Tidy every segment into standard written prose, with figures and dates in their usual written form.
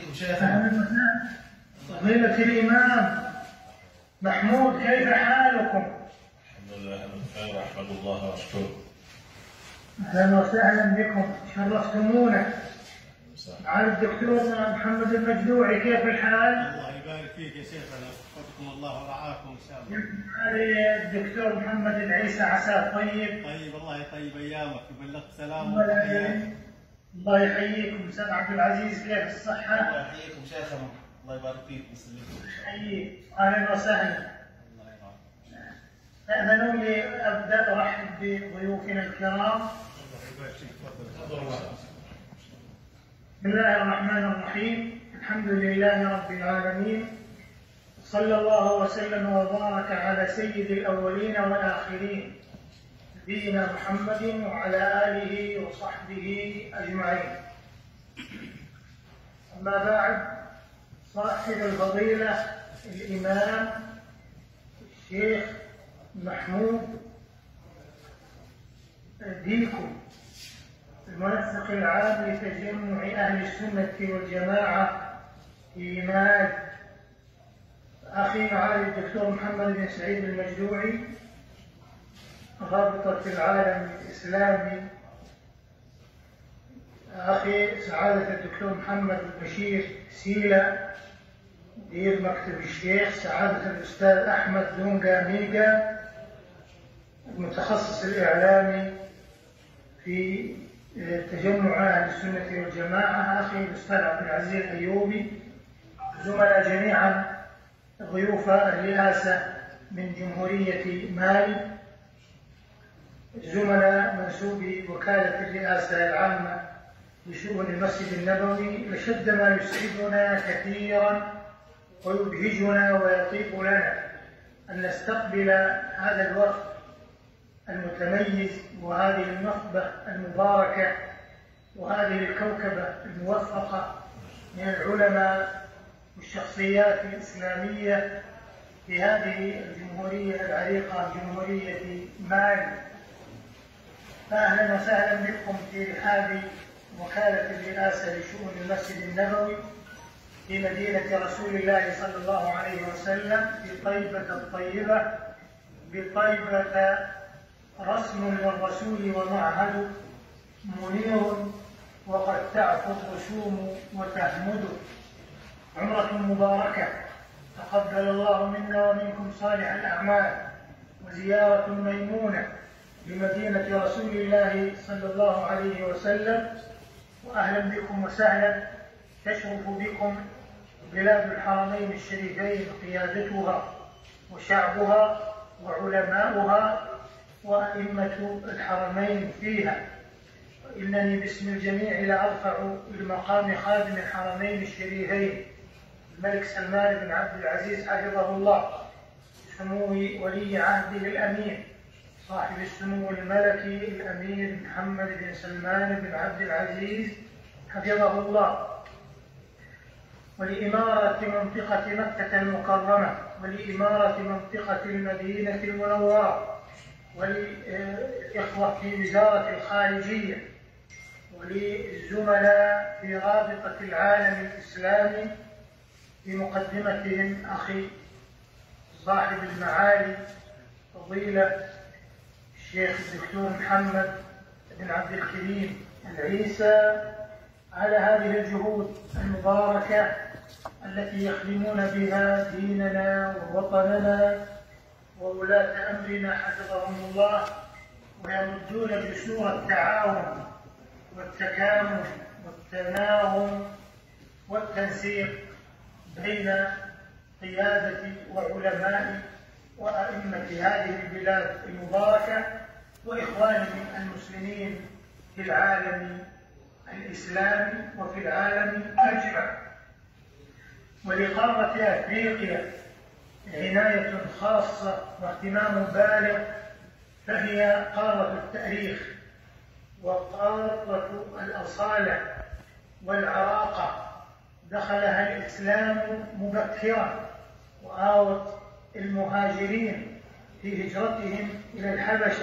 فيكم شيخنا. فضيلة الإمام محمود، كيف حالكم؟ الحمد لله بخير، أحمد الله وأشكره. أهلا وسهلا بكم، شرفتمونا. على الدكتور محمد المجدوعي، كيف الحال؟ الله يبارك فيك يا شيخنا، وفقكم الله ورعاكم إن شاء الله. علي الدكتور محمد العيسى، عساه طيب. طيب، الله يطيب أيامك ويبلغك سلام. الله يحييكم. أستاذ عبد العزيز، كيف الصحة؟ الله يحييكم شيخنا، الله يبارك فيك ويسلمكم. يحييك، أهلا وسهلا. تأذنوا لي أبدأ أرحب بضيوفنا الكرام. بسم الله الرحمن الرحيم، الحمد لله رب العالمين، صلى الله وسلم وبارك على سيد الأولين والآخرين نبينا محمد وعلى آله وصحبه أجمعين. أما بعد، صاحب الفضيلة الإمام الشيخ محمود ديكو، المنسق العام لتجمع أهل السنة والجماعة في مال، أخي معالي الدكتور محمد بن سعيد المجدوعي، رابطة العالم الإسلامي، أخي سعادة الدكتور محمد البشير سيلة مدير مكتب الشيخ، سعادة الأستاذ أحمد دونجا ميجا المتخصص الإعلامي في تجمع أهل السنة والجماعة، أخي الأستاذ عبد العزيز الأيوبي، زملاء جميعا ضيوف الرئاسة من جمهورية مالي، زملاء منسوبي وكالة الرئاسة العامة لشؤون المسجد النبوي، لشد ما يسعدنا كثيرا ويبهجنا ويطيب لنا أن نستقبل هذا الوقت المتميز وهذه النخبة المباركة وهذه الكوكبة الموفقة من العلماء والشخصيات الإسلامية في هذه الجمهورية العريقة، جمهورية مالي. فأهلا وسهلا بكم في رحاب وكالة الرئاسة لشؤون المسجد النبوي في مدينة رسول الله صلى الله عليه وسلم، في طيبة الطيبة، بطيبة رسم للرسول ومعهد منير، وقد تعفو الرسوم وتهمد. عمرة مباركة، تقبل الله منا ومنكم صالح الأعمال، وزيارة ميمونة لمدينة رسول الله صلى الله عليه وسلم، وأهلا بكم وسهلا. تشرف بكم بلاد الحرمين الشريفين، قيادتها وشعبها وعلماؤها وأئمة الحرمين فيها. إنني باسم الجميع لأرفع لمقام خادم الحرمين الشريفين الملك سلمان بن عبد العزيز حفظه الله، سمو ولي عهده الأمين صاحب السمو الملكي الأمير محمد بن سلمان بن عبد العزيز حفظه الله، ولإمارة منطقة مكة المكرمة، ولإمارة منطقة المدينة المنورة، وللإخوة في وزارة الخارجية، وللزملاء في رابطة العالم الإسلامي بمقدمتهم أخي صاحب المعالي فضيلة الشيخ الدكتور محمد بن عبد الكريم العيسى، على هذه الجهود المباركة التي يخدمون بها ديننا ووطننا وولاة أمرنا حفظهم الله، ويمدون جسور التعاون والتكامل والتناغم والتنسيق بين قيادة وعلماء وأئمة هذه البلاد المباركة وإخوانهم المسلمين في العالم الإسلامي وفي العالم أجمع. ولقارة أفريقيا عناية خاصة واهتمام بالغ، فهي قارة التاريخ وقارة الأصالة والعراقة. دخلها الإسلام مبكرا وآوت المهاجرين في هجرتهم إلى الحبشة،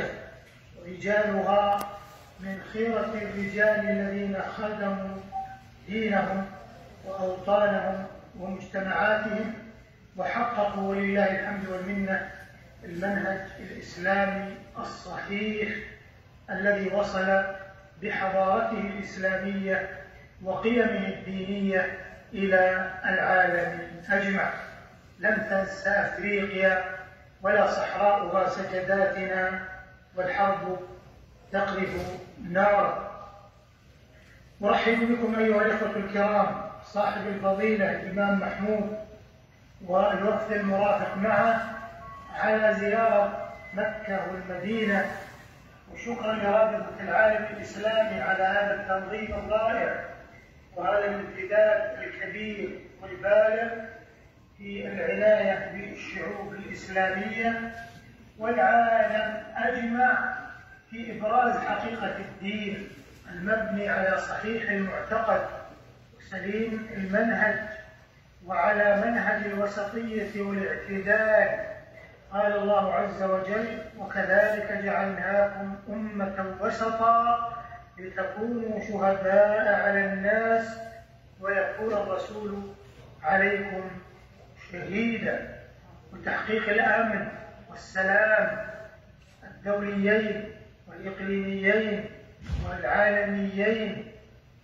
ورجالها من خيرة الرجال الذين خدموا دينهم وأوطانهم ومجتمعاتهم، وحققوا ولله الحمد والمنة المنهج الإسلامي الصحيح الذي وصل بحضارته الإسلامية وقيمه الدينية إلى العالم أجمع. لم تنس أفريقيا ولا صحراؤها سجداتنا، والحرب تقذف نارا. أرحب بكم أيها الإخوة الكرام، صاحب الفضيلة الإمام محمود والوفد المرافق معه على زيارة مكة والمدينة، وشكرا لرابطة العالم الإسلامي على هذا التنظيم الرائع وهذا الامتداد الكبير والبالغ في العناية بالشعوب الإسلامية والعالم أجمع في إبراز حقيقة الدين المبني على صحيح المعتقد وسليم المنهج وعلى منهج الوسطية والاعتدال. قال الله عز وجل: وكذلك جعلناكم أمة وسطا لتكونوا شهداء على الناس ويكون الرسول عليكم شهيدا. وتحقيق الأمن والسلام الدوليين والإقليميين والعالميين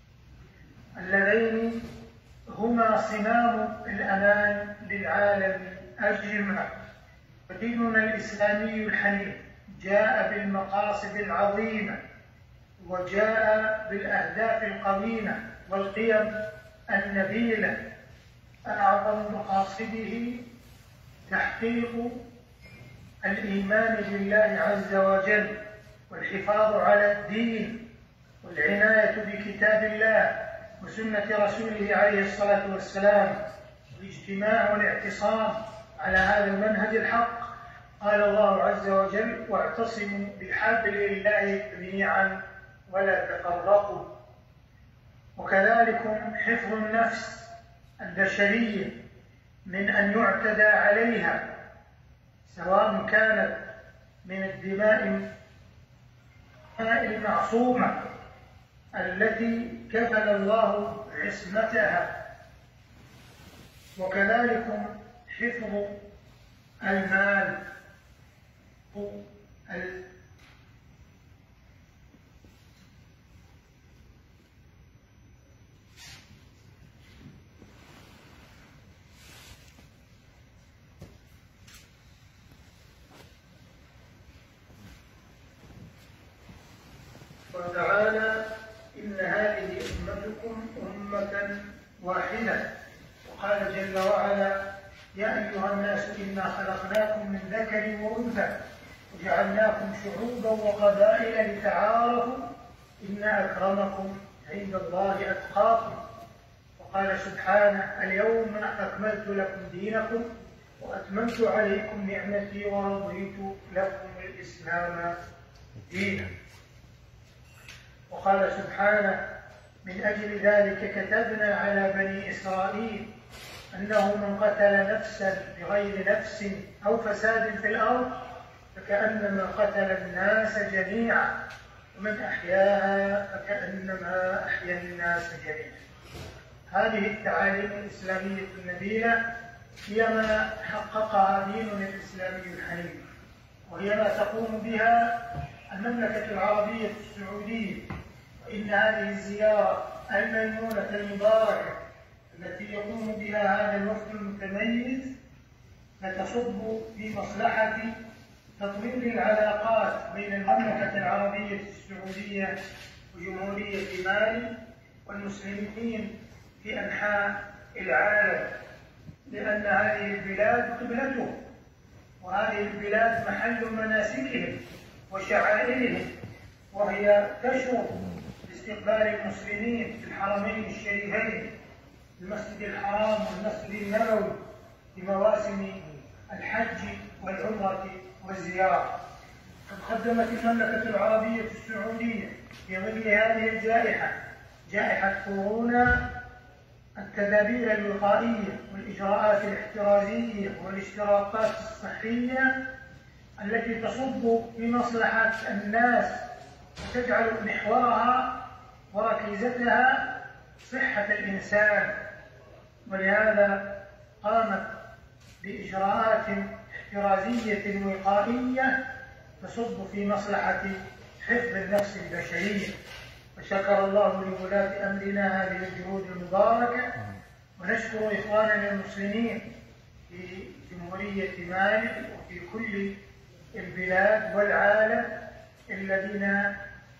اللذين هما صمام الأمان للعالم أجمع. وديننا الإسلامي الحنيف جاء بالمقاصد العظيمة وجاء بالأهداف القويمة والقيم النبيلة. أعظم مقاصده تحقيق الإيمان بالله عز وجل والحفاظ على الدين والعناية بكتاب الله وسنة رسوله عليه الصلاة والسلام، والاجتماع والاعتصام على هذا المنهج الحق. قال الله عز وجل: واعتصموا بحبل الله جميعا ولا تفرقوا. وكذلك حفظ النفس البشرية من أن يعتدى عليها، سواء كانت من الدماء المعصومة التي كفل الله عصمتها، وكذلك حفظ المال وتعالى: إن هذه أمتكم أمة واحدة. وقال جل وعلا: يا أيها الناس إنا خلقناكم من ذكر وأنثى وجعلناكم شعوبا وقبائل لتعارفوا إن أكرمكم عند الله أتقاكم. وقال سبحانه: اليوم أكملت لكم دينكم وأتممت عليكم نعمتي ورضيت لكم الإسلام دينا. وقال سبحانه: من أجل ذلك كتبنا على بني إسرائيل أنه من قتل نفسا بغير نفس أو فساد في الأرض فكأنما قتل الناس جميعا ومن أحياها فكأنما أحيا الناس جميعا. هذه التعاليم الإسلامية النبيلة هي ما حققها ديننا الإسلامي الحنيف، وهي ما تقوم بها المملكة العربية السعودية. وإن هذه الزيارة الميمونة المباركة التي يقوم بها هذا الوفد المتميز لتصب في مصلحة تطوير العلاقات بين المملكة العربية السعودية وجمهورية مالي والمسلمين في أنحاء العالم، لأن هذه البلاد قبلتهم، وهذه البلاد محل مناسكهم وشعائرهم، وهي تشرف باستقبال المسلمين في الحرمين الشريفين المسجد الحرام والمسجد النبوي في مواسم الحج والعمرة والزيارة. قد قدمت المملكة العربية السعودية في ظل هذه الجائحة، جائحة كورونا، التدابير الوقائية والإجراءات الاحترازية والاشتراطات الصحية التي تصب في مصلحة الناس وتجعل محورها وركيزتها صحة الإنسان ولهذا قامت بإجراءات احترازية وقائية تصب في مصلحة حفظ النفس البشرية. وشكر الله لولاة أمرنا هذه الجهود المباركة، ونشكر إخواننا المسلمين في جمهورية مالي وفي كل البلاد والعالم الذين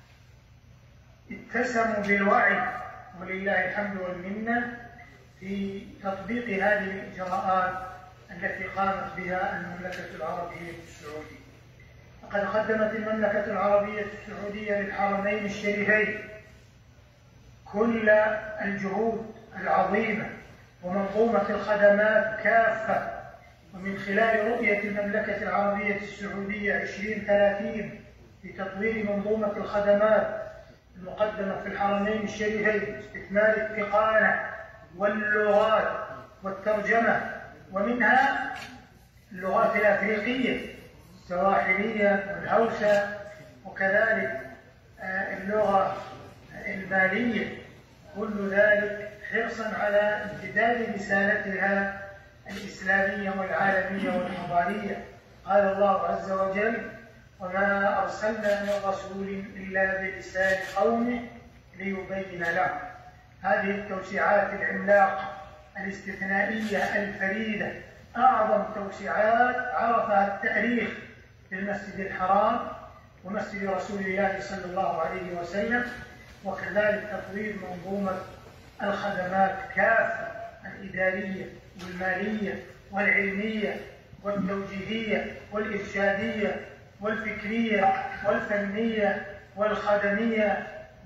اتسموا بالوعي، ولله الحمد والمنة، في تطبيق هذه الإجراءات التي قامت بها المملكة العربية السعودية. وقد قدمت المملكة العربية السعودية للحرمين الشريفين كل الجهود العظيمة ومنظومة الخدمات كافة، ومن خلال رؤية المملكة العربية السعودية 2030 لتطوير منظومة الخدمات المقدمة في الحرمين الشريفين، استكمال التقانة واللغات والترجمة، ومنها اللغات الأفريقية السواحلية والهوسة، وكذلك اللغة المالية، كل ذلك حرصا على امتداد رسالتها الإسلامية والعالمية والحضارية. قال الله عز وجل: وما أرسلنا من رسول إلا بلسان قومه ليبين لهم. هذه التوسعات العملاقة الاستثنائية الفريدة أعظم توسعات عرفها التاريخ في المسجد الحرام ومسجد رسول الله صلى الله عليه وسلم، وكذلك تطوير منظومة الخدمات كافة، الإدارية والمالية والعلمية والتوجيهية والإرشادية والفكرية والفنية والخدمية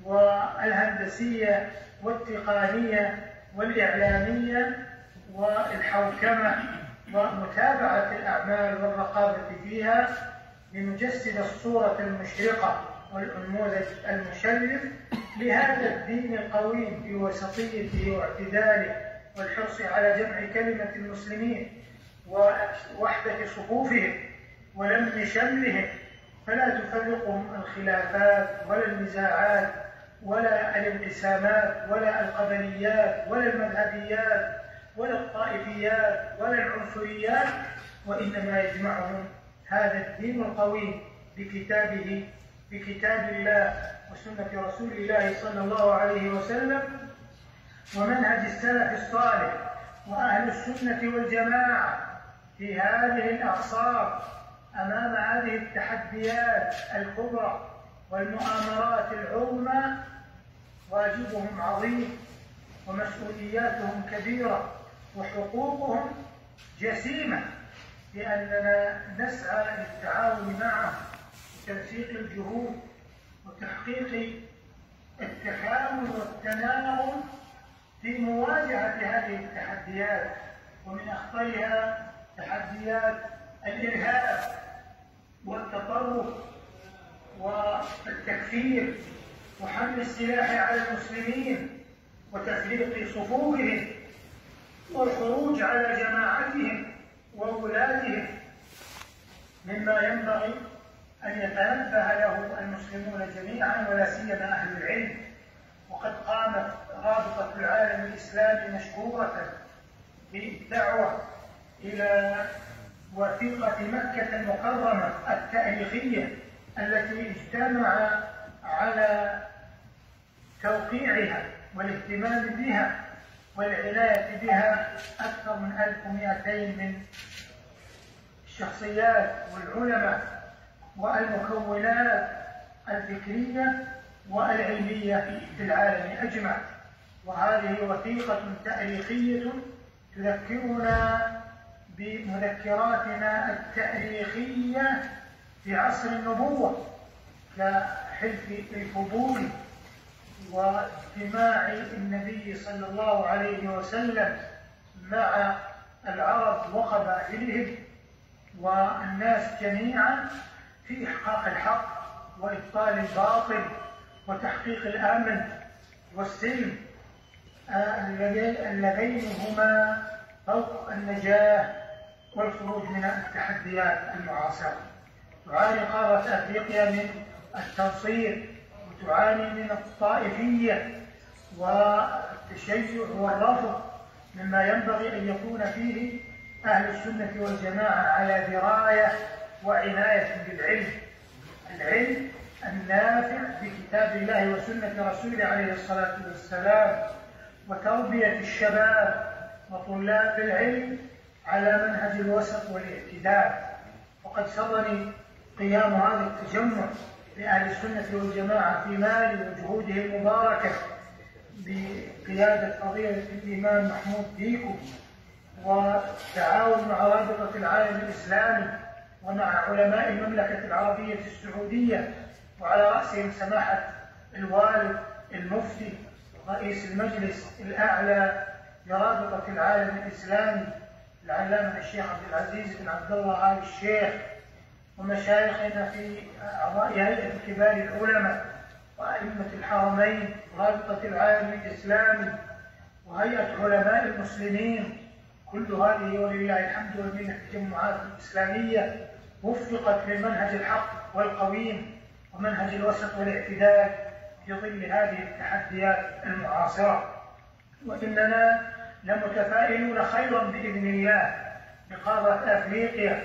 والهندسية والتقنية والإعلامية والحوكمة ومتابعة الأعمال والرقابة فيها، لنجسد الصورة المشرقة والنموذج المشرف لهذا الدين القويم في وسطيته واعتداله، والحرص على جمع كلمة المسلمين ووحدة صفوفهم ولم شملهم، فلا تفرقهم الخلافات ولا النزاعات ولا الانقسامات ولا القبليات ولا المذهبيات ولا الطائفيات ولا العنصريات، وإنما يجمعهم هذا الدين القويم بكتاب الله وسنة رسول الله صلى الله عليه وسلم ومنهج السلف الصالح وأهل السنة والجماعة في هذه الأعصار أمام هذه التحديات الكبرى والمؤامرات العظمى. واجبهم عظيم ومسؤولياتهم كبيرة وحقوقهم جسيمة، لأننا نسعى للتعاون معهم وتنسيق الجهود وتحقيق التكامل والتناغم في مواجهة هذه التحديات، ومن أخطرها تحديات الإرهاب والتطرف والتكفير وحمل السلاح على المسلمين وتفريق صفوفهم والخروج على جماعتهم وولاتهم، مما ينبغي أن يتنبه له المسلمون جميعا ولا سيما أهل العلم. وقد قامت رابطة العالم الإسلامي مشكورة بالدعوة إلى وثيقة مكة المكرمة التاريخية التي اجتمع على توقيعها والاهتمام بها والعناية بها أكثر من 1200 من الشخصيات والعلماء والمكونات الفكرية والعلمية في العالم أجمع. وهذه وثيقة تاريخية تذكرنا بمذكراتنا التاريخية في عصر النبوة كحلف الفضول واجتماع النبي صلى الله عليه وسلم مع العرب وقبائلهم والناس جميعا في إحقاق الحق وإبطال الباطل وتحقيق الأمن والسلم اللذين هما فوق النجاة والخروج من التحديات المعاصرة. تعاني قارة أفريقيا من التنصير وتعاني من الطائفية والتشيع والرفض مما ينبغي أن يكون فيه أهل السنة والجماعة على دراية وعناية بالعلم، العلم النافع بكتاب الله وسنة رسوله عليه الصلاة والسلام، وتربية الشباب وطلاب العلم على منهج الوسط والاعتدال. وقد سرني قيام هذا التجمع لأهل السنة والجماعة في مال وجهوده المباركة بقيادة فضيلة الإمام محمود ديكو، والتعاون مع رابطة العالم الإسلامي ومع علماء المملكة العربية السعودية، وعلى رأسهم سماحة الوالد المفتي رئيس المجلس الأعلى لرابطة العالم الإسلامي العلامة الشيخ عبد العزيز بن عبد الله آل الشيخ، ومشايخنا في أعضاء هيئة كبار العلماء وأئمة الحرمين ورابطة العالم الإسلامي وهيئة علماء المسلمين. كل هذه ولله الحمد والمنة التجمعات الإسلامية وفقت للمنهج الحق والقويم ومنهج الوسط والاعتدال في ظل هذه التحديات المعاصرة، وإننا لمتفائلون خيرا بإذن الله لقارة أفريقيا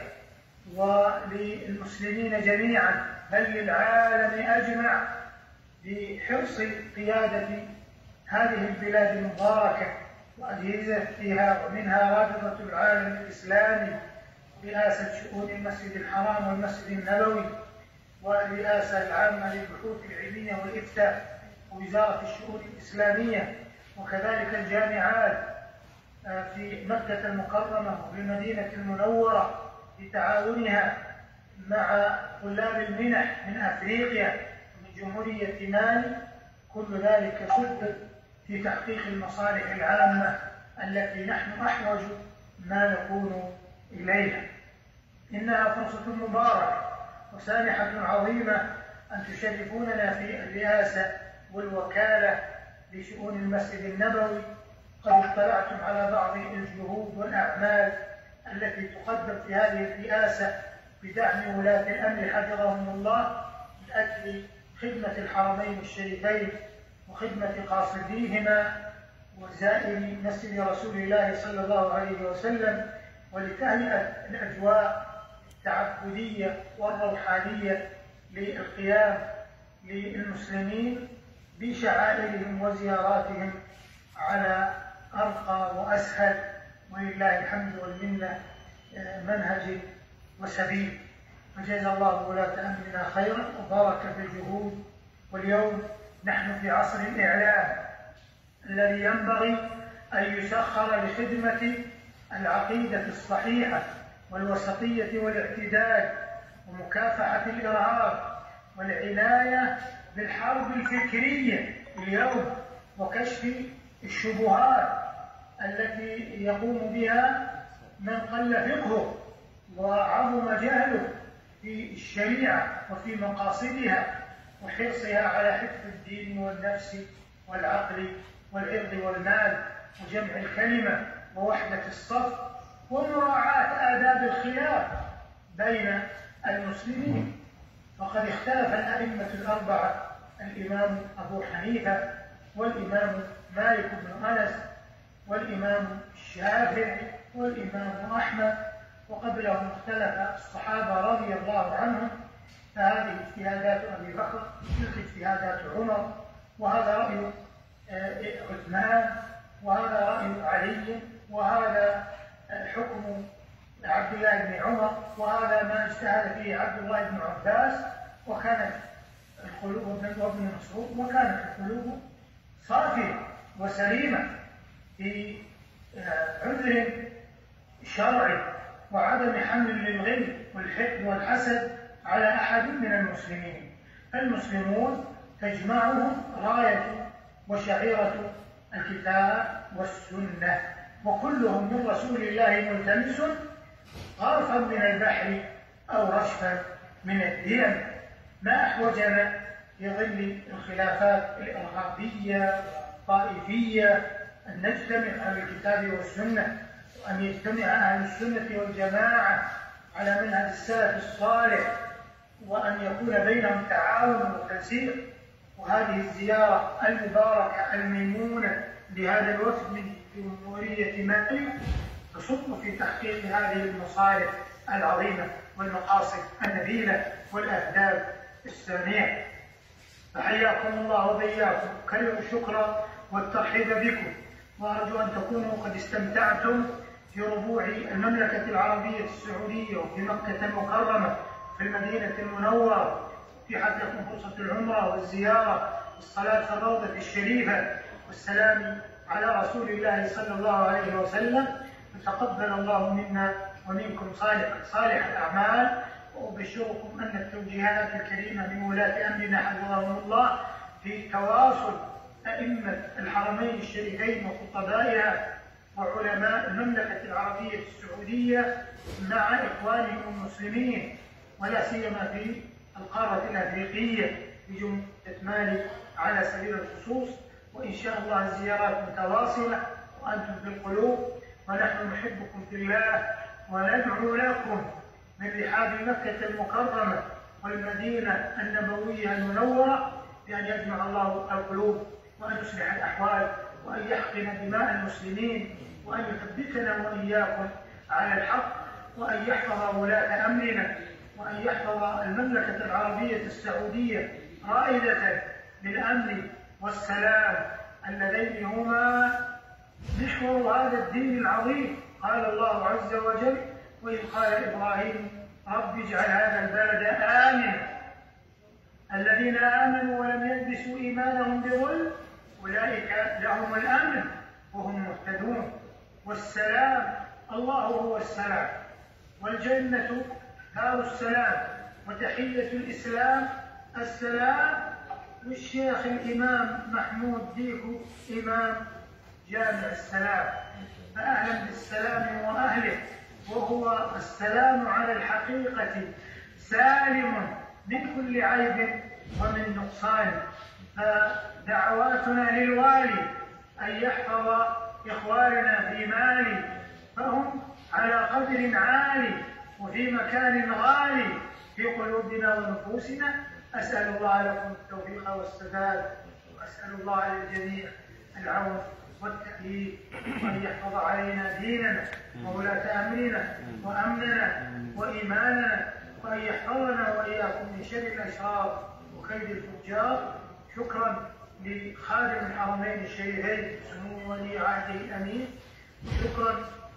وللمسلمين جميعا بل للعالم أجمع بحرص قيادة هذه البلاد المباركة وأجهزتها، ومنها رابطة العالم الإسلامي، رئاسة شؤون المسجد الحرام والمسجد النبوي، والرئاسة العامة للبحوث العلمية والإفتاء، ووزارة الشؤون الإسلامية، وكذلك الجامعات في مكة المكرمة وفي المدينة المنورة بتعاونها مع طلاب المنح من أفريقيا ومن جمهورية مالي. كل ذلك سبب في تحقيق المصالح العامة التي نحن أحوج ما نكون إليها. إنها فرصة مباركة وسانحة عظيمة أن تشرفوننا في الرئاسة والوكالة لشؤون المسجد النبوي. قد اطلعتم على بعض الجهود والأعمال التي تقدم في هذه الرئاسة بدعم ولاة الأمر حفظهم الله من أجل خدمة الحرمين الشريفين وخدمة قاصديهما وزائر مسجد رسول الله صلى الله عليه وسلم، ولتهيئة الأجواء التعبدية والروحانية للقيام للمسلمين بشعائرهم وزياراتهم على أرقى وأسهل ولله الحمد والمنة منهج وسبيل. فجزا الله ولاة أمرنا خيرا وبارك في الجهود. واليوم نحن في عصر الإعلام الذي ينبغي أن يسخر لخدمة العقيدة الصحيحة والوسطية والاعتدال ومكافحة الإرهاب والعناية بالحرب الفكرية اليوم وكشف الشبهات التي يقوم بها من قل فقهه وعظم جهله في الشريعة وفي مقاصدها وحرصها على حفظ الدين والنفس والعقل والعرض والمال وجمع الكلمة ووحدة الصف ومراعاة آداب الخلاف بين المسلمين. فقد اختلف الأئمة الأربعة الإمام أبو حنيفة والإمام مالك بن أنس والإمام الشافعي والإمام أحمد، وقبلهم اختلف الصحابة رضي الله عنهم، فهذه اجتهادات أبي بكر تلك اجتهادات عمر، وهذا رأي عثمان، وهذا رأي علي، وهذا حكم عبد الله بن عمر، وهذا ما اجتهد فيه عبد الله بن عباس، وكانت القلوب وابن مسعود، وكانت القلوب صافية وسليمة في عذر شرعي وعدم حمل للغل والحقد والحسد على أحد من المسلمين. المسلمون تجمعهم راية وشعيرة الكتاب والسنة، وكلهم من رسول الله ملتمس غرفا من البحر أو رشفا من الديم. ما أحوجنا في ظل الخلافات الإرهابية والطائفية أن نجتمع على الكتاب والسنة، وأن يجتمع أهل السنة والجماعة على منهج السلف الصالح، وأن يكون بينهم تعاون وتنسيق. وهذه الزيارة المباركة الميمونة لهذا الوفد من جمهورية بقية ماله تصب في تحقيق هذه المصالح العظيمة والمقاصد النبيلة والأهداف السامية. فحياكم الله وبياكم، كرروا الشكر والترحيب بكم، وأرجو أن تكونوا قد استمتعتم في ربوع المملكة العربية السعودية وفي مكة المكرمة في المدينة المنورة، اتيحت لكم فرصة العمرة والزيارة والصلاة في الروضة الشريفة والسلام على رسول الله صلى الله عليه وسلم. فتقبل الله منا ومنكم صالح الأعمال، وأبشركم أن التوجيهات الكريمة من ولاة أمرنا حفظهم الله في تواصل أئمة الحرمين الشريفين وخطبائها وعلماء المملكة العربية السعودية مع إخوانهم المسلمين، ولا سيما في القارة الأفريقية بجملة مالي على سبيل الخصوص. وإن شاء الله الزيارات متواصلة وأنتم في القلوب، ونحن نحبكم في الله وندعو لكم من رحاب مكة المكرمة والمدينة النبوية المنورة بأن يجمع الله القلوب وأن يصلح الأحوال وأن يحقن دماء المسلمين وأن يثبتنا وإياكم على الحق، وأن يحفظ ولاة أمرنا، وأن يحفظ المملكة العربية السعودية رائدة للأمن والسلام اللذين هما محور هذا الدين العظيم. قال الله عز وجل: وإذ قال إبراهيم رب اجعل هذا البلد آمنا الذين آمنوا ولم يلبسوا إيمانهم بظلم أولئك لهم الأمن وهم مهتدون. والسلام، الله هو السلام، والجنة دار السلام، وتحية الإسلام السلام. والشيخ الإمام محمود ديكو إمام جامع السلام، فأهلا بالسلام وأهله، وهو السلام على الحقيقة سالم من كل عيب ومن نقصان. فدعواتنا للوالي أن يحفظ إخواننا في مالي، فهم على قدر عالي وفي مكان غالي في قلوبنا ونفوسنا. أسأل الله لكم التوفيق والسداد، وأسأل الله على الجميع العون والتأييد، وأن يحفظ علينا ديننا وولاة أمرنا وأمننا وإيماننا، وأن يحفظنا وإياكم من شر الأشرار وكيد الفجار. شكرا لخادم الحرمين الشريفين سمو ولي عهده الأمين، وشكرا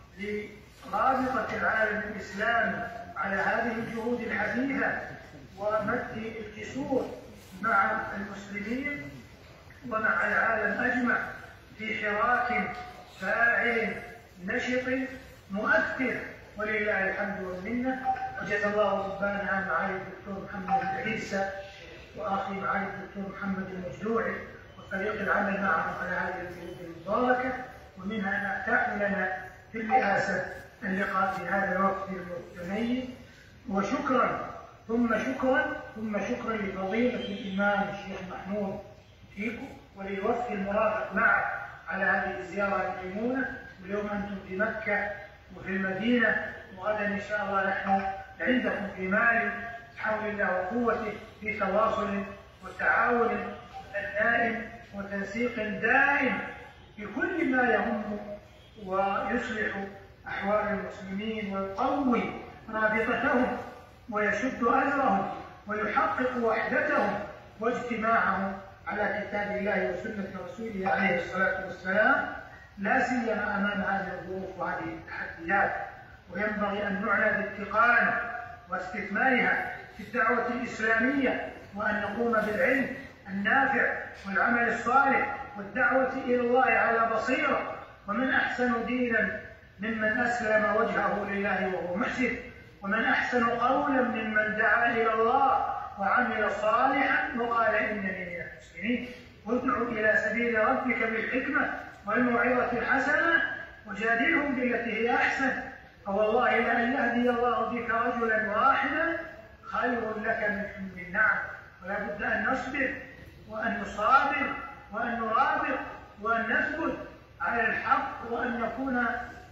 لرابطة العالم الإسلامي على هذه الجهود الحثيثة ومد الجسور مع المسلمين ومع العالم أجمع في حراك فاعل نشط مؤثر، ولله الحمد والمنة. وجزا الله ربنا عن معالي الدكتور محمد العيسى وأخي معالي الدكتور محمد المجدوعي وفريق العمل معهم على هذه الجهود المباركة، ومنها أن أتاحوا لنا في الرئاسة اللقاء في هذا الوقت المتميز. وشكرا ثم شكرا لفضيلة الإمام الشيخ محمود فيكم وللوفد المرافق معه على هذه الزيارة الميمونة. واليوم أنتم في مكة وفي المدينة، وغدا إن شاء الله نحن عندكم في مالي بحول الله وقوته في تواصل وتعاون دائم وتنسيق دائم في كل ما يهم ويصلح أحوال المسلمين ويقوي رابطتهم ويشد أجرهم ويحقق وحدتهم واجتماعهم على كتاب الله وسنة رسوله عليه الصلاة والسلام، لا سيما أمام هذه الظروف وهذه التحديات. وينبغي أن نعنى باتقان واستثمارها في الدعوة الإسلامية، وأن نقوم بالعلم النافع والعمل الصالح والدعوة إلى الله على بصيرة. ومن أحسن دينا ممن أسلم وجهه لله وهو محسن، ومن أحسن قولا ممن دعا إلى الله وعمل صالحا وقال إنني من المسلمين. وادع إلى سبيل ربك بالحكمة والموعظة الحسنة وجادلهم بالتي هي أحسن، فوالله لأن يهدي الله بك رجلا واحدا خير لك من حمر النعم. ولا بد أن نصبر وأن نصابر وأن نرابط وأن نثبت على الحق، وأن نكون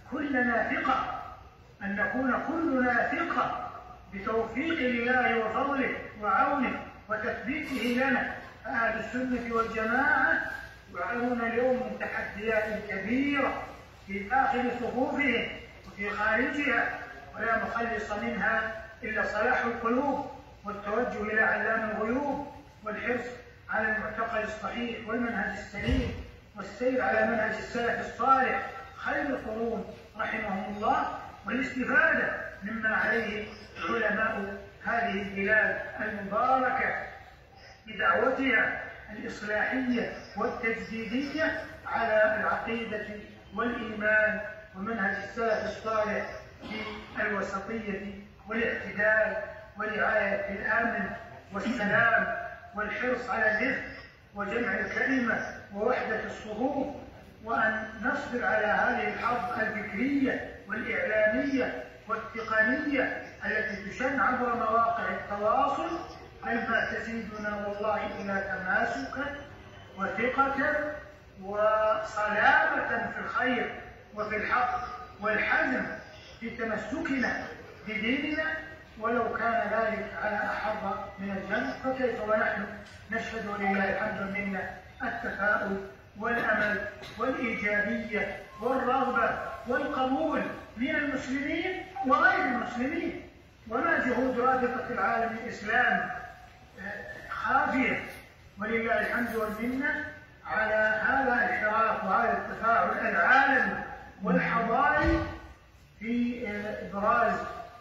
كلنا ثقة بتوفيق الله وفضله وعونه وتثبيته لنا. أهل السنة والجماعة يعانون اليوم من تحديات كبيرة في داخل صفوفهم وفي خارجها، ولا مخلص منها إلا صلاح القلوب والتوجه إلى علام الغيوب والحرص على المعتقد الصحيح والمنهج السليم والسير على منهج السلف الصالح خير القرون رحمهم الله، والاستفادة مما عليه علماء هذه البلاد المباركة بدعوتها الإصلاحية والتجديدية على العقيدة والإيمان ومنهج السلف الصالح في الوسطية والاعتدال ورعاية الأمن والسلام والحرص على الرفق وجمع الكلمة ووحدة الصفوف، وأن نصبر على هذه الحرب الفكرية والإعلامية والتقنية التي تشن عبر مواقع التواصل، مما تزيدنا والله إلى تماسكا وثقة وصلابة في الخير وفي الحق والحزم في تمسكنا بديننا، ولو كان ذلك على أحر من الجنة، فكيف ونحن نشهد ولله الحمد منا التفاؤل والأمل والإيجابية والرغبة والقبول من المسلمين وغير المسلمين، وما جهود رابطة العالم الإسلامي خافية ولله الحمد والمنة على هذا الحراك وهذا التفاعل العالمي والحضاري في إبراز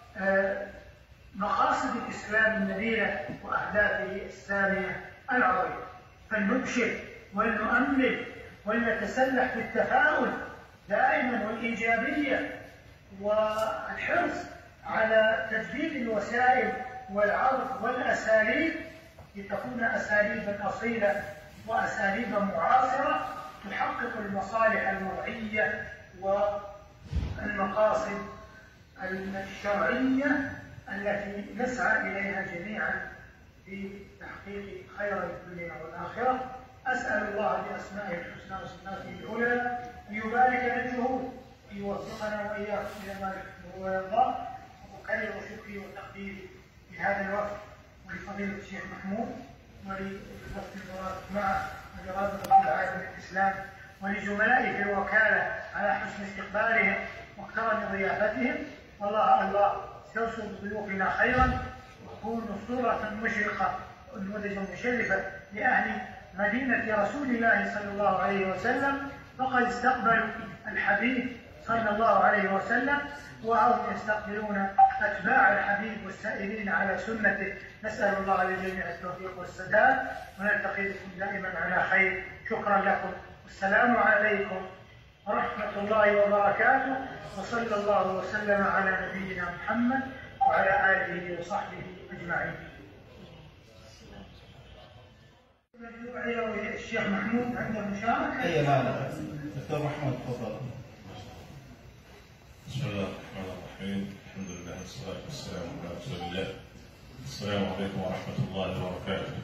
مقاصد الإسلام النبيلة وأهدافه السامية العظيمة. فلنبشر ولنؤمل ولنتسلح بالتفاؤل دائما والإيجابية والحرص على تجديد الوسائل والعرض والأساليب لتكون أساليبا أصيلة وأساليب معاصرة تحقق المصالح الوضعية والمقاصد الشرعية التي نسعى إليها جميعا في تحقيق خير الدنيا والآخرة. أسأل الله بأسمائه الحسنى وصفاته العلى ليبارك بالجهود ليوفقنا وإياكم إلى ما يحبه ويرضاه، وأكرر شكري وتقديري في هذا الوقت ولفضيلة الشيخ محمود وللوقت المبارك معه ولرابطة العالم الإسلام ولزملائي في الوكالة على حسن استقبالهم واكرم ضيافتهم. والله الله استوصوا بضيوفنا خيرا وكونوا صورة مشرقة ونموذجا مشرفا لأهل مدينة رسول الله صلى الله عليه وسلم، فقد استقبلوا الحبيب صلى الله عليه وسلم وهم يستقبلون أتباع الحبيب والسائرين على سنته. نسأل الله للجميع التوفيق والسداد ونلتقي بكم دائما على خير. شكرا لكم والسلام عليكم ورحمة الله وبركاته، وصلى الله وسلم على نبينا محمد وعلى آله وصحبه أجمعين. الشيخ محمود عنده مشاركة؟ أي نعم دكتور محمود تفضل. بسم الله الرحمن الرحيم، الحمد لله والصلاة والسلام على رسول الله. السلام عليكم ورحمة الله وبركاته.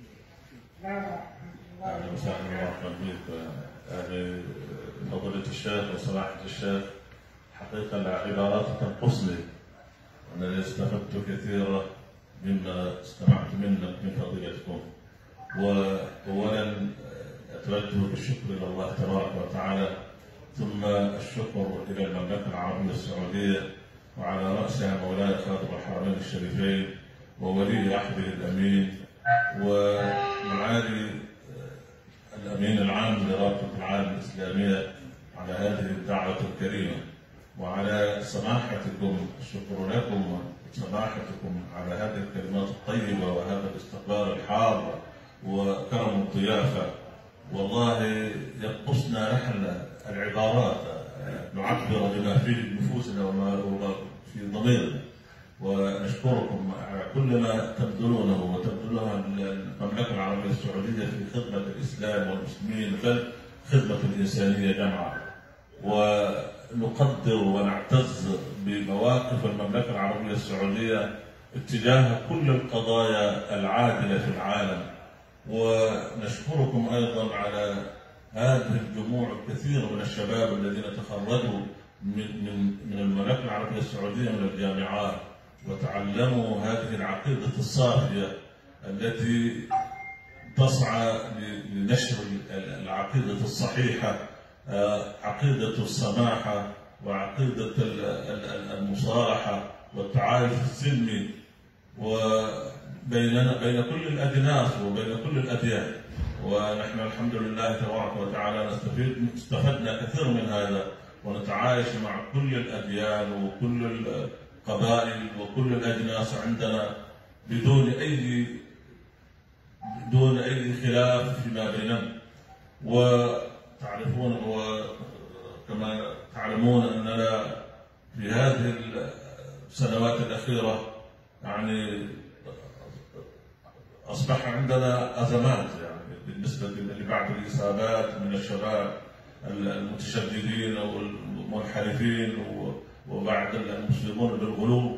أهلا وسهلا ومرحبا بك أهل فضيلة الشيخ وسماحة الشيخ. حقيقة العبارات تنقصني وأنا استفدت كثيرا مما استمعت من فضيلتكم. وأولا أتوجه بالشكر إلى الله تبارك وتعالى، ثم الشكر إلى المملكة العربية السعودية وعلى رأسها مولاي خادم الحرمين الشريفين وولي عهده الأمين ومعالي الأمين العام لرابطة العالم الإسلامية على هذه الدعوة الكريمة، وعلى سماحتكم. الشكر لكم وسماحتكم على هذه الكلمات الطيبة وهذا الاستقبال الحار وكرم الضيافة. والله ينقصنا نحن العبارات نعبر بما في نفوسنا وما في ضميرنا، ونشكركم على كل ما تبذلونه وتبذلها المملكة العربية السعودية في خدمة الإسلام والمسلمين بل خدمة الإنسانية جمعاء. ونقدر ونعتز بمواقف المملكة العربية السعودية اتجاه كل القضايا العادلة في العالم، ونشكركم أيضا على هذه الجموع الكثير من الشباب الذين تخرجوا من المملكة العربية السعودية من الجامعات وتعلموا هذه العقيدة الصافية التي تسعى لنشر العقيدة الصحيحة عقيدة السماحة وعقيدة المصالحة والتعايش السلمي بين كل الأجناس وبين كل الأديان. ونحن الحمد لله تبارك وتعالى استفدنا كثير من هذا، ونتعايش مع كل الأديان وكل القبائل وكل الأجناس عندنا بدون أي خلاف فيما بيننا. وتعرفون وكما تعلمون أننا في هذه السنوات الأخيرة يعني أصبح عندنا أزمات، يعني بالنسبة لبعض الإصابات من الشباب المتشددين أو المنحرفين وبعض المسلمون بالغلو،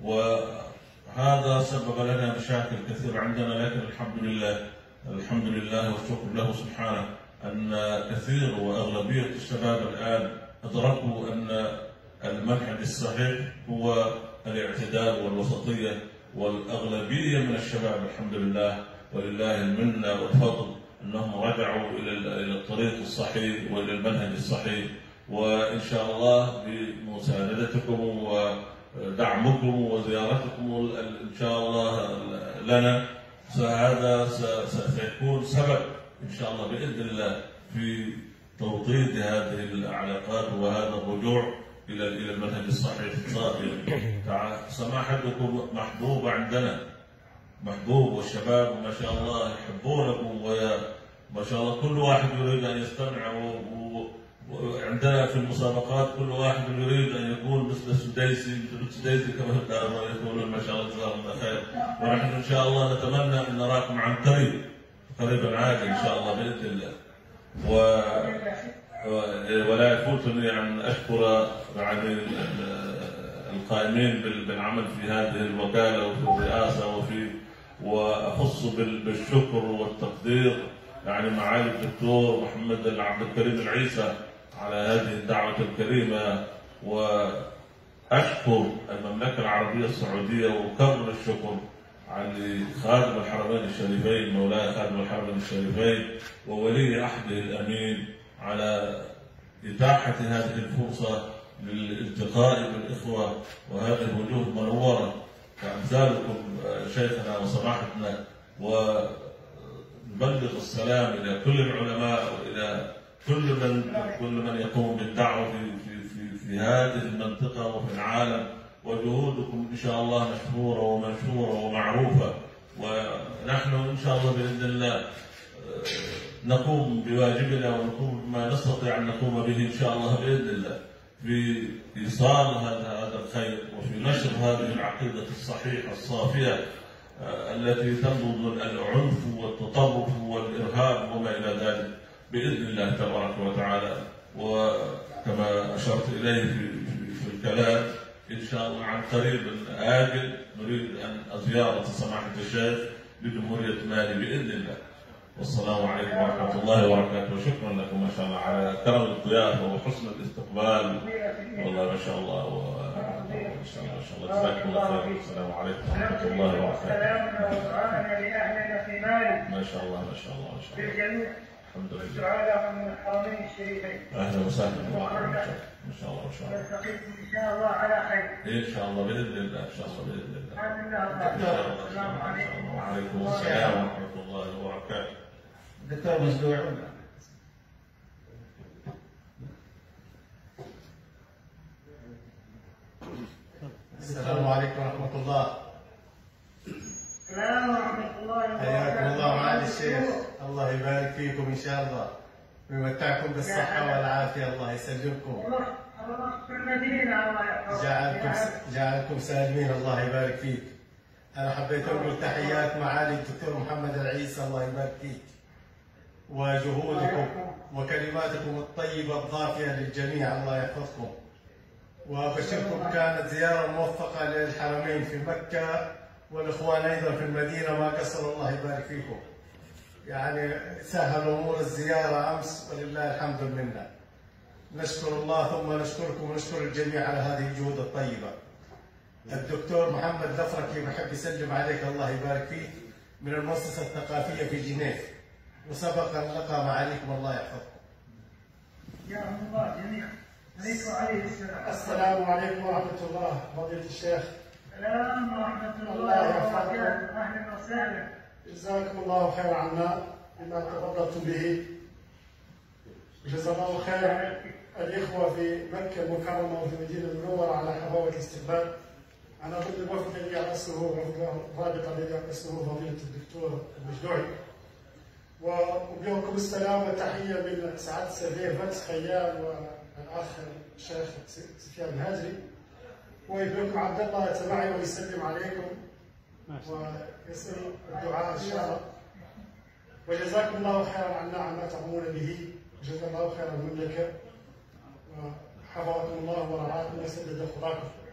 وهذا سبب لنا مشاكل كثيرة عندنا. لكن الحمد لله والشكر له سبحانه أن كثير وأغلبية الشباب الآن أدركوا أن المنهج الصحيح هو الاعتدال والوسطية، والأغلبية من الشباب الحمد لله ولله المنة والفضل أنهم رجعوا إلى الطريق الصحيح وإلى المنهج الصحيح. وإن شاء الله بمساندتكم ودعمكم وزيارتكم إن شاء الله لنا هذا سيكون سبب إن شاء الله بإذن الله في توطيد هذه العلاقات وهذا الرجوع إلى المنهج الصحيح الصافي. سماحتكم محبوبة عندنا، محبوب، والشباب ما شاء الله يحبونكم وما شاء الله كل واحد يريد أن يستمع. وعندنا في المسابقات كل واحد يريد أن يكون مثل السديسي كما يقولون ما شاء الله جزاهم الله خير. ونحن إن شاء الله نتمنى أن نراكم عن قريبا عاجل إن شاء الله بإذن الله. ولا يفوتني أن أشكر القائمين بالعمل في هذه الوكالة وفي الرئاسة وأخص بالشكر والتقدير يعني معالي الدكتور محمد عبد الكريم العيسى على هذه الدعوة الكريمة. وأشكر المملكة العربية السعودية وأكرر الشكر على خادم الحرمين الشريفين مولاي خادم الحرمين الشريفين وولي عهده الأمين على إتاحة هذه الفرصة للالتقاء بالإخوة وهذه الوجوه المنورة كأمثالكم شيخنا وسماحتنا، ونبلغ السلام إلى كل العلماء وإلى كل من يقوم بالدعوة في هذه المنطقة وفي العالم. وجهودكم إن شاء الله مشكورة ومنشورة ومعروفة، ونحن إن شاء الله بإذن الله نقوم بواجبنا ونقوم بما نستطيع أن نقوم به إن شاء الله بإذن الله في إيصال هذا الخير وفي نشر هذه العقيدة الصحيحة الصافية التي تنبض العنف والتطرف والإرهاب وما إلى ذلك بإذن الله تبارك وتعالى. وكما أشرت إليه في الكلام إن شاء الله عن قريب آجل نريد أن زيارة سماحة الشيخ بجمهورية مالي بإذن الله. والسلام عليكم ورحمة الله وبركاته، وشكرا لكم ما شاء الله على كرم الضيافة وحسن الاستقبال. والله ما شاء الله ما شاء الله جزاكم الله خير. السلام عليكم ورحمة الله وبركاته. سلامنا ودعاءنا لأهلنا في مالي. ما شاء الله ما شاء الله ما شاء الله. بالجميع. الحمد لله. تعالى من الحرمين الشريفين. أهلا وسهلا بكم ما شاء الله ما شاء الله. نلتقيكم إن شاء الله على خير. إن شاء الله بإذن الله إن شاء الله بإذن الله. السلام عليكم. وعليكم السلام ورحمة الله وبركاته. دكتور مزدوع. السلام عليكم ورحمة الله. السلام ورحمة الله وبركاته. حياكم الله معالي الشيخ، الله يبارك فيكم إن شاء الله ويمتعكم بالصحة والعافية، الله يسلمكم. الله في المدينة الله يحفظكم. جعلكم سالمين، الله يبارك فيك. أنا حبيت أقول تحيات معالي الدكتور محمد العيسى، الله يبارك فيك وجهودكم وكلماتكم الطيبة الضافية للجميع، الله يحفظكم. وأبشركم كانت زيارة موفقة للحرمين في مكة والإخوان أيضا في المدينة، ما قصروا، الله يبارك فيكم. يعني سهلوا أمور الزيارة أمس ولله الحمد والمنة. نشكر الله ثم نشكركم ونشكر الجميع على هذه الجهود الطيبة. الدكتور محمد لفركي بحب يسلم عليك، الله يبارك فيك، من المؤسسة الثقافية في جنيف، وسبق أن لقى معاليكم، الله يحفظكم. حياهم الله جميعا. عليكم وعليه السلام. السلام عليكم ورحمة الله فضيلة الشيخ. السلام ورحمة الله وبركاته. أهلا وسهلا. جزاكم الله خير عنا بما تفضلتم به. جزا الله خير الإخوة في مكة المكرمة وفي المدينة المنورة على حفاوة الاستقبال. أنا ضمن الوفد الذي يرأسه وفد الرابطة الذي يرأسه فضيلة الدكتور المجدوعي. وبيوكم السلام والتحية من سعادة السفير فتح خيال والأخ الشيخ سفيان الهاجري. ويبيكم عبد الله يتبعي ويسلم عليكم ويسأل الدعاء إن شاء الله. وجزاكم الله خيرا عنا عما تقومون به. جزا الله خيرا المملكة وحفظكم الله ورعاكم وسدد خطاكم.